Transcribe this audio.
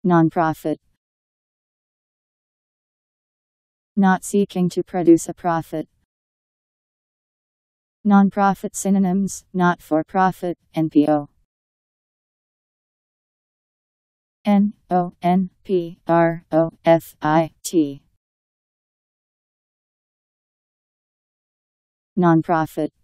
Nonprofit. Not seeking to produce a profit. Nonprofit synonyms: not for profit, NPO. NONPROFIT. Nonprofit.